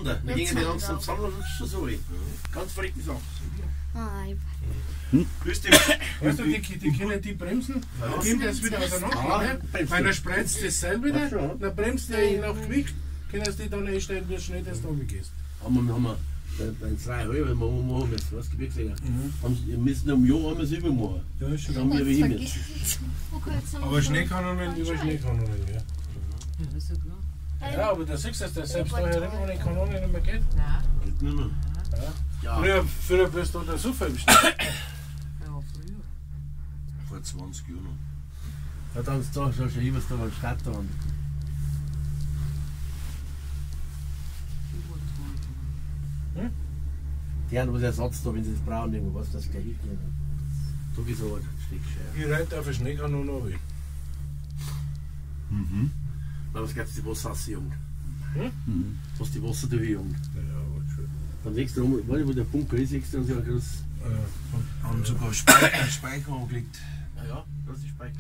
auseinander. Wir gehen die langsam zusammen und schon so rein. Ganz verrückte Sache. Weißt du, die können die bremsen, dann geben das wieder auseinander. Weil dann spreizt das Seil wieder, dann bremst der je nach Gewicht, können sie die dann einstellen, wie schnell das da gehst. Haben wir bei 3,5, wenn wir machen jetzt, was Gewichtslänger. Wir müssen um Jahr haben wir es übermorgen. Ja, ist schon. Dann haben wir hin jetzt. Aber Schneekanonen über Schneekanonen, ja. Ja, ist ja klar. Ja, aber da siehst du, dass selbst da herin ohne Kanone nicht mehr geht. Nein. Geht nicht mehr. Ja. Früher bist du da so viel Ja, früher. Vor 20 Jahren. Ja, dann ist da schon über da mal Stadt da. Die haben was Ersatz da, wenn sie das brauchen, irgendwas, das gleich hilft nicht. Da ist so ein Stück schwer. Ich reite auf eine Schneekanone runter. Na, was gibt's die Wasserjung? Was die Wasser da jung? Ja, war schön. Dann legst du um, wo der Bunker ist, legst du uns ja groß. Haben sogar Speicher angelegt. Ja, das ist Speicher.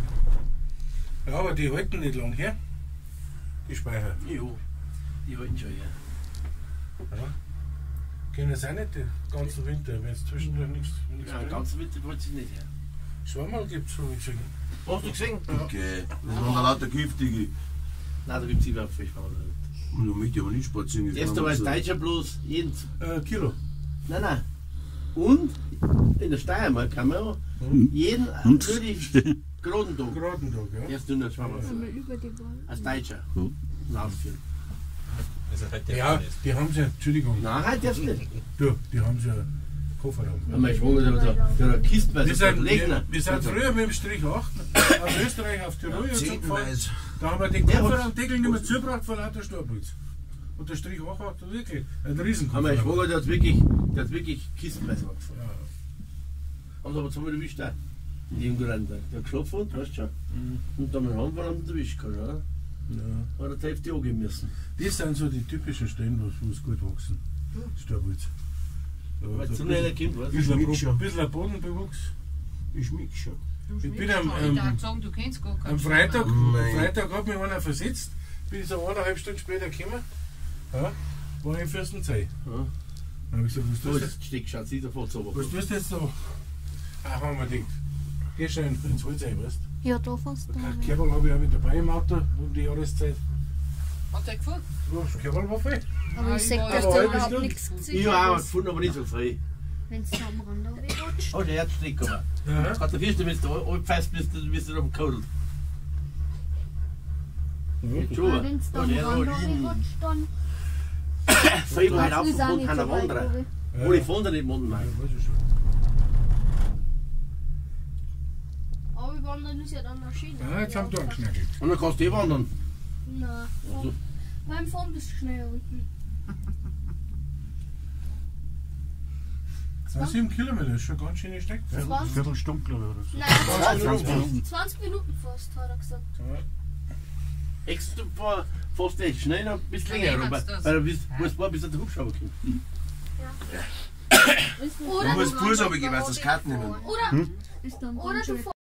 Ja, aber die halten nicht lang her. Die Speicher. Jo, die halten schon her. Ja. Können es auch nicht den ganzen Winter, wenn es zwischendurch nichts Ja, bringt. ganz Winter wollte sie nicht her. Schwammerl gibt es schon gesehen. Hast du gesehen? Okay. Das waren da lauter giftige. Nein, da gibt es überhaupt Fisch. Und da möchte ich aber nicht spazieren. Jetzt aber als Deutscher bloß jeden. Kilo. Nein. Und in der Steiermark kann man auch jeden natürlich geraden Tag. Geraden Tag, ja. Erst 100 Schwammerl. Als Deutscher. Nachführen. Also heute Ja, die haben sie, Entschuldigung, Nein, halt jetzt nicht. du, die haben sie einen Kofferraum. Mein Schwager, der hat Kisten, weil Wir sie sind, Legner. wir sind früher mit dem Strich 8 aus Österreich auf Tirol und so gefahren. Zehnweise. Da haben wir den Kofferraumdeckel nicht mehr zugebracht vor lauter Staubbütz. Und der Strich 8 hat wirklich einen riesen Mein Kofferraum. Schwager, der hat wirklich kistenweise angefahren. Haben sie aber zweimal erwischt auch. Die Jungen, der hat geschlafen, weißt du schon. Und dann haben wir ihn erwischt gehabt, ja. Ja. Hat er die Hälfte angehen müssen. Das sind so die typischen Stellen, wo es gut wachsen. Staubbütz. Weil So zu ein einer Kind, weißt du. bisschen ein Bodenbewuchs. Ich mich schon. Ich bin Ich darf sagen, du kennst gar keinen am Freitag Nein. hat mich einer versetzt, bin ich so 1,5 Stunden später gekommen, ja, war ich im Fürstenzei. Ja. Dann habe ich gesagt, was Da tust ist das Stück, schaut sie sofort so. du jetzt da? Ach, haben wir gedacht, geh schon ins Holzei, weißt Ja, da fast. du? Kerbal habe ich auch mit dabei im Auto um die Jahreszeit. Hat der gefunden? Ja, das Kerbal war voll. Aber ich sag, dass Aber da halbe überhaupt Stunde. nichts Ich gesehen habe auch ist. gefunden, aber nicht so frei. Wenn es am Rand rutscht. Oh, der hat Stück aber. Ja. Jetzt hat der Fisch, wenn du da fest bist, dann bist du auf dem Kodel. Schon. Wenn es da Oh, am der Rand hat rutscht, dann. Fällt halt auf, ist auch von nicht keiner so weit, Wanderer. glaube ich. Wo die Funder nicht wandern. Ja, weiß ich schon. Aber wir wandern ist ja dann noch schön. Ja, jetzt haben wir angeschnackt. Und dann kannst du eh wandern. Nein. Also. Beim Fahren bist du schnell unten. 7 Kilometer ist schon ganz schön Steck. 20? Viertelstunde, glaube ich, oder so. Nein, 20 Minuten. 20 Minuten fast, hat er gesagt. Extra fast echt schnell noch ein bisschen Ja, länger. nee, Aber hat's das. weil du bis der Hubschrauber kommt. Oder Du musst Fuß runtergehen, weil du das Karten nehmen. Oder du